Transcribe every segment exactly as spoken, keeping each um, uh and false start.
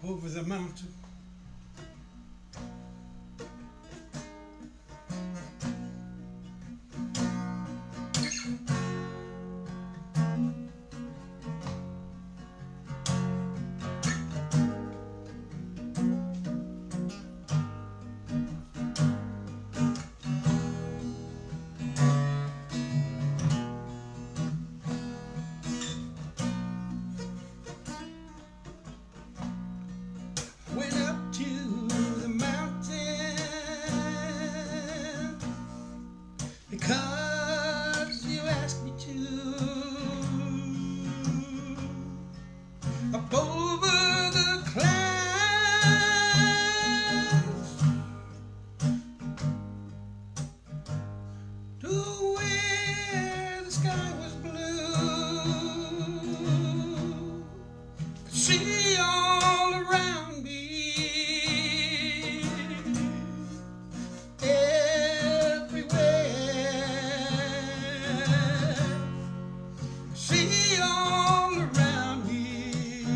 over the mountain. Went up to the mountain because you asked me to. Up over the clouds to where the sky was blue. Could see all around me. See all around me,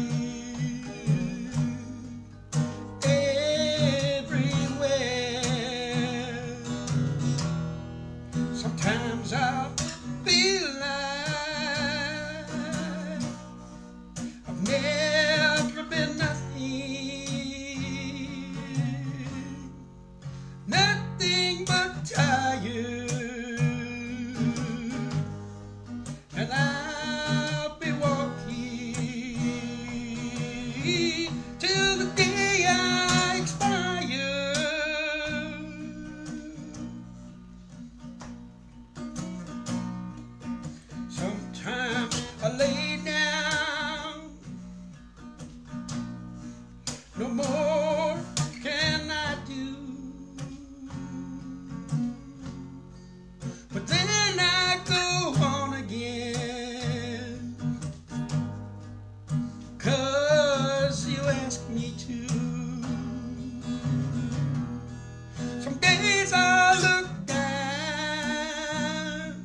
everywhere. Sometimes I'll feel like I've never been nothing, nothing but tired, and I till the day I expire. Sometimes I lay down, no more can I do, but then I go on again, 'cause you asked me to. Some days I look down,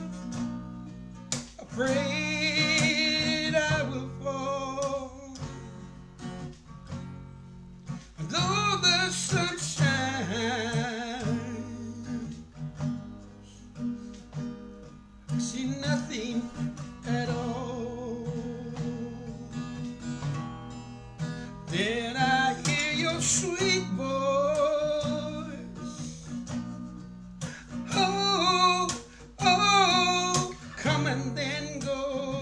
afraid I will fall, and though the sun shines, I see nothing at all. Then I hear your sweet voice, oh, oh, come and then go,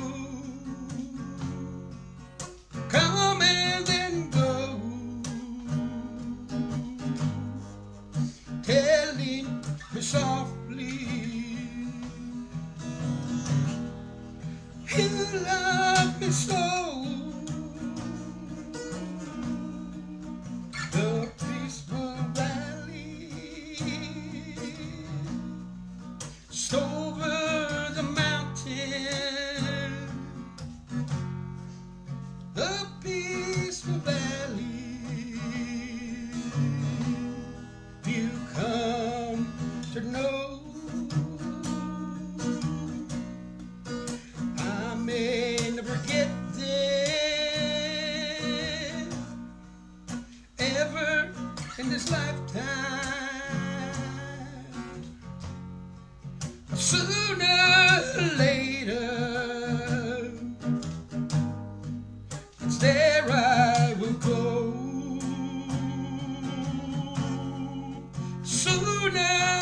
come and then go, telling me softly, you love me so. The peaceful valley, over the mountain, the peaceful valley, you come to know. I may never get there ever in this lifetime, sooner or later it's there I will go. Sooner